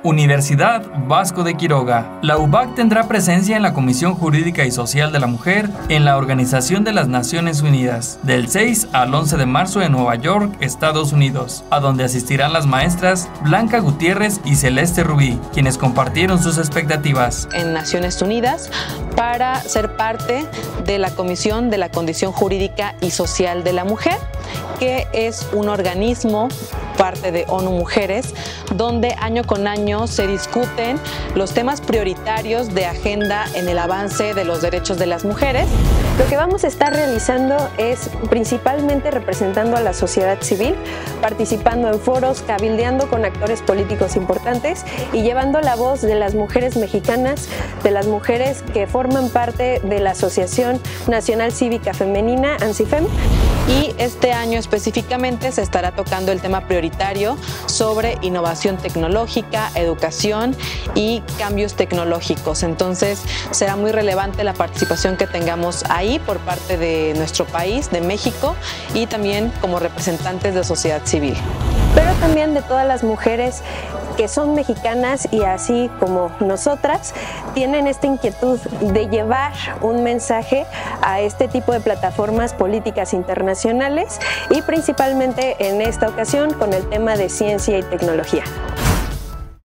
Universidad Vasco de Quiroga. La UVAC tendrá presencia en la Comisión Jurídica y Social de la Mujer en la Organización de las Naciones Unidas, del 6 al 11 de marzo en Nueva York, Estados Unidos, a donde asistirán las maestras Blanca Gutiérrez y Celeste Rubí, quienes compartieron sus expectativas en Naciones Unidas para ser parte de la Comisión de la Condición Jurídica y Social de la Mujer, que es un organismo parte de ONU Mujeres, donde año con año se discuten los temas prioritarios de agenda en el avance de los derechos de las mujeres. Lo que vamos a estar realizando es principalmente representando a la sociedad civil, participando en foros, cabildeando con actores políticos importantes y llevando la voz de las mujeres mexicanas, de las mujeres que forman parte de la Asociación Nacional Cívica Femenina, ANCIFEM. Y este año específicamente se estará tocando el tema prioritario sobre innovación tecnológica, educación y cambios tecnológicos. Entonces será muy relevante la participación que tengamos ahí por parte de nuestro país, de México, y también como representantes de sociedad civil. Pero también de todas las mujeres que son mexicanas y así como nosotras tienen esta inquietud de llevar un mensaje a este tipo de plataformas políticas internacionales y principalmente en esta ocasión con el tema de ciencia y tecnología.